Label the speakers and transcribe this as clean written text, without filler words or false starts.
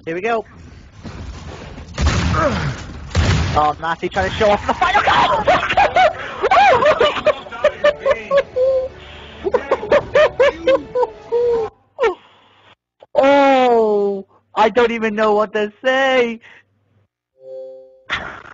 Speaker 1: Here we go. Oh, Matty trying to show off the final goal! Oh, I don't even know what to say.